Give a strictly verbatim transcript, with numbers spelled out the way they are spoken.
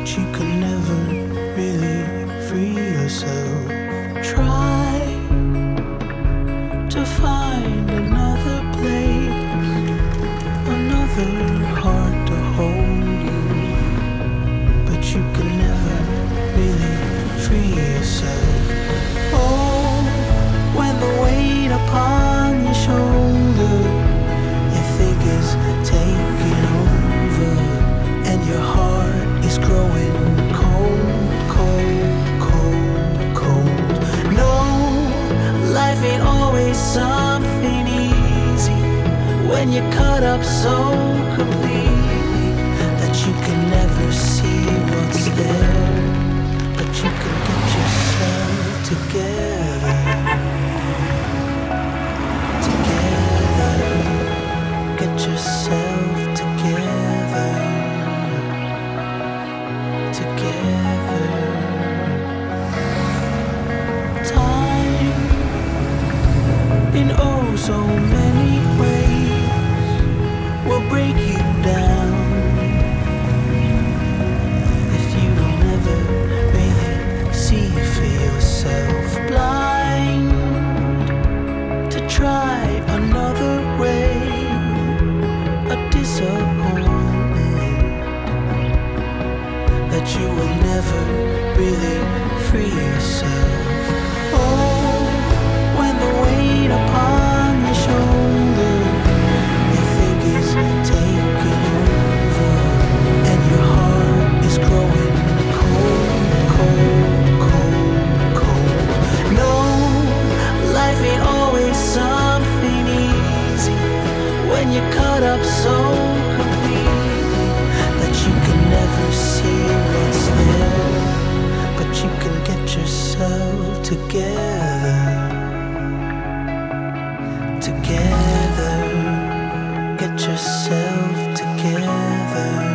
you can never really free yourself. Try to find another place, another heart to hold you, but you can never really free yourself. Oh, when the weight upon your shoulder you think is taking over, and your heart is growing cold, cold, cold, cold. No, life ain't always something easy when you're cut up so completely that you can never see what's there, but you can get yourself together, together, get yourself together, together. Time in oh so many ways will break you down if you don't ever really see for yourself. Blind to try another way, a disappointment that you will never really free yourself. Oh, when the weight upon your shoulder you think is taking over, and your heart is growing cold, cold, cold, cold. No, life ain't always something easy when you're cut up so completely that you can never see what's there, but you can get yourself together, together, get yourself together.